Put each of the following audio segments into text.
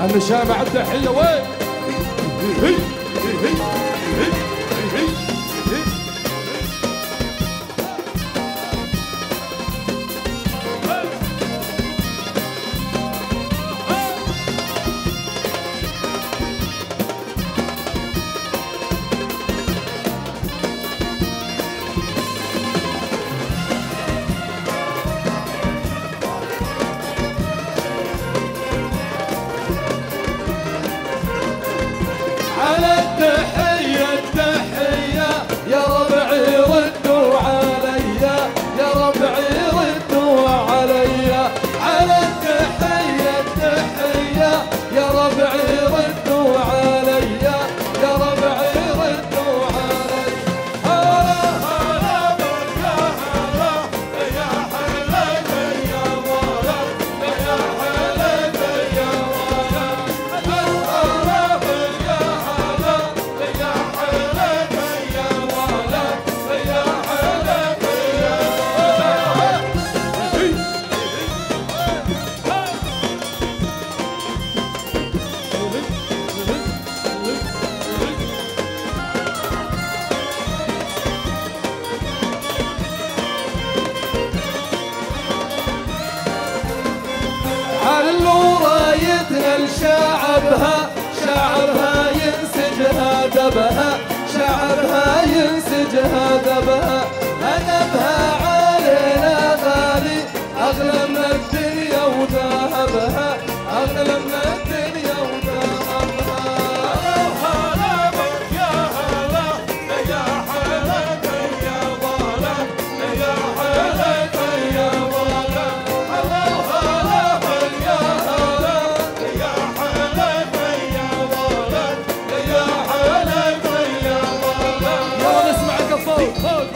أهل شامع التحية وين؟ على التحية التحية يا ربعي ردوا عليا، يا ربعي ردوا عليا. على التحية التحية يا ربعي ردوا عليا، يا ربعي ردوا عليا. هلا هلا بك يا هلا يا حليب يا ولد، يا حليب يا ولد. هلا بك يا هلا يا حليب يا ولد، يا حليب يا علو رايتنا لشعبها، شعرها ينسجها دبها، شعرها ينسجها دبها. هدفها علينا غالي أغلى من الدنيا وذهبها، أغلى من الدنيا وذهبها. هلا بك يا هلا يا حليب يا ولد، يا حليب يا ولد. هلا هلا بك يا هلا يا حليب يا ولد، يا حليب يا ولد. يلا نسمع القفوط فوق.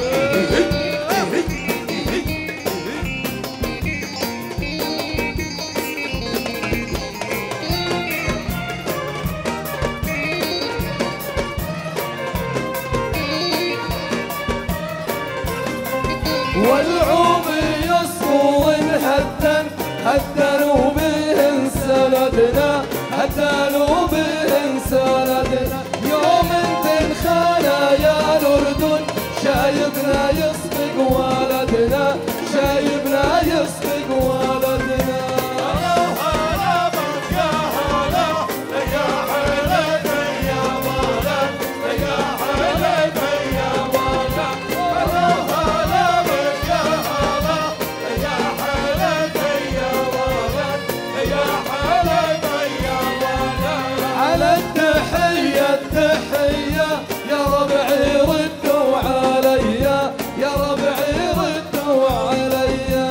والعوم يصفو هدن هدنوا بهن سندنا، هدنوا بهن سندنا. يوم تنخانا يا الأردن شايبنا يسبق ولدنا، شايبنا يسبق ولدنا. هلا بك يا هلا يا حليب يا ولد، يا حليب يا ولد. هلا هلا بك يا هلا يا حليب يا ولد، يا حليب يا ولد. على التحية التحية يا ربعي ردوا عليا، يا ربعي ردوا عليا.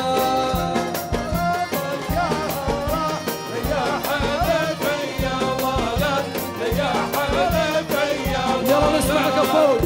يا حليب يا ولد، يا حليب يا ولد. يلا نسمع كفوت.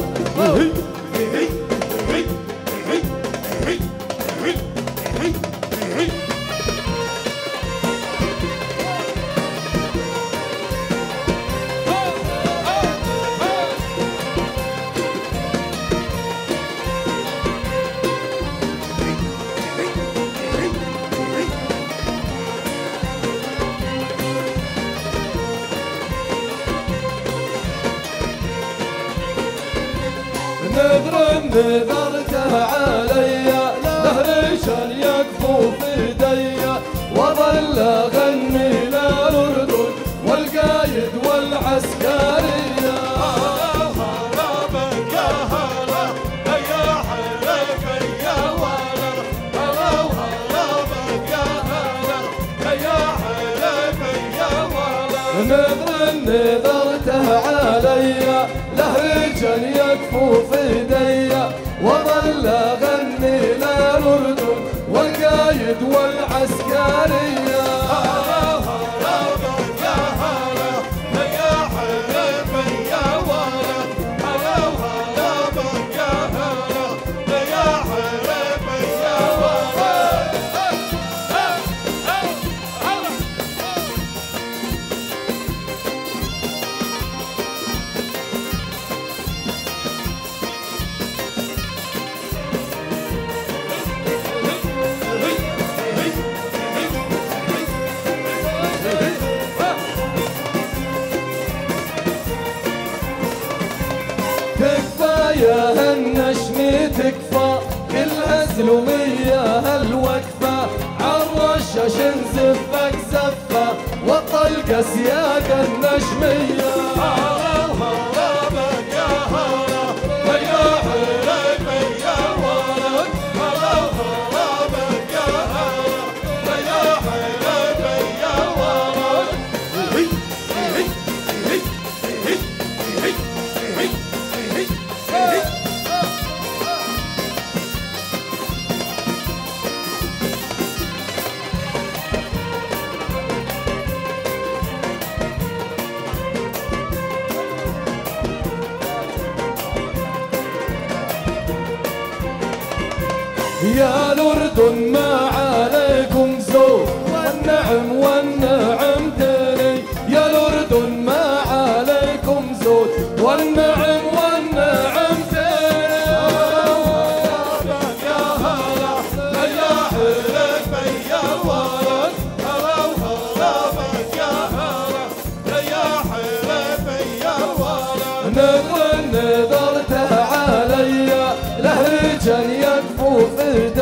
نذر نذرته عليا لهريشا يكفو في ايديا، وظل اغني للأردن والقايد والعسكرية. هلا بك يا هلا يا حليب يا ولد، هلا هلا بك يا هلا يا حليب يا ولد. نذر نذرته عليا لهريجا يكفو في ايديا، وظل اغني للأردن والقايد والعسكرية. هلا بك يا هلا يا حليب يا ولد، هلا هلا بك يا هلا يا حليب يا ولد. زفك زفة والطلقة سياق النشمية. هلا بك يا هلا ويا حليفي يا ولد، هلا بك يا هلا ويا حليفي يا ولد. يا الأردن ما عليكم زود والنعم والنعم تلي، يا الأردن ما عليكم زود والنعم والنعم تلي. يا هلا يا حليفي يا ولد، هلا بك يا هلا يا حليفي يا ولد. نظرته عليا له رجال يكفو في